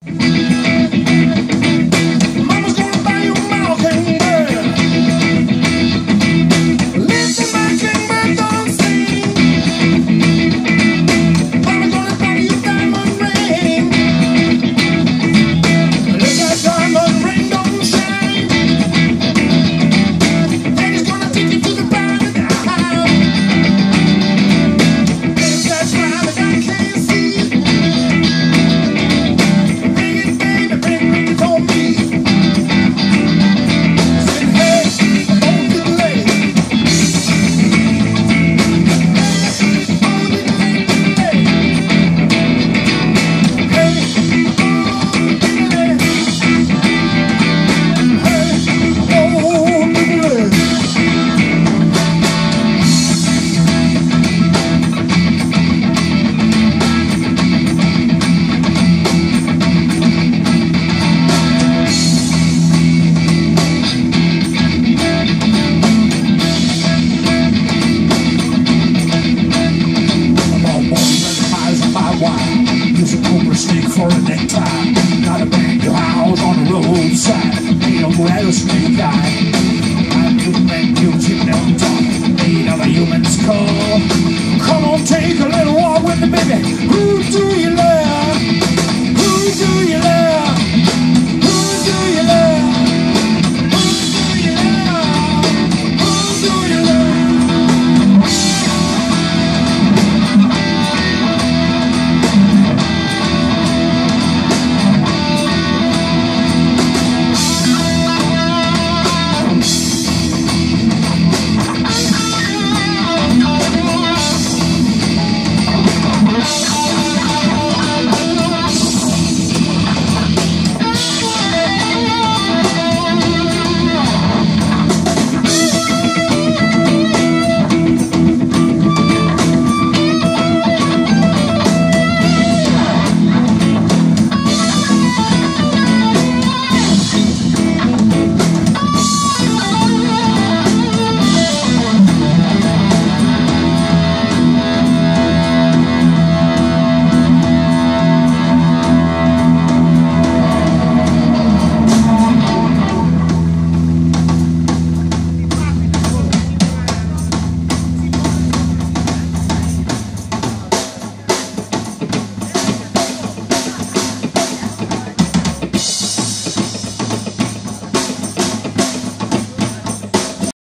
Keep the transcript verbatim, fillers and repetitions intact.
Mama's gonna buy you a mockingbird. Listen, mockingbird, don't sing. Mama's gonna buy you a diamond ring. Let that diamond ring don't shine. Daddy's gonna take you to the private eye. If that's right that I can't see, bring it, baby, bring, bring it on me. Said, hey, don't delay. Don't delay, delay. Hey, don't delay. Hey, don't delay. About one hundred miles of my wire. Use a cobra snake for a necktie.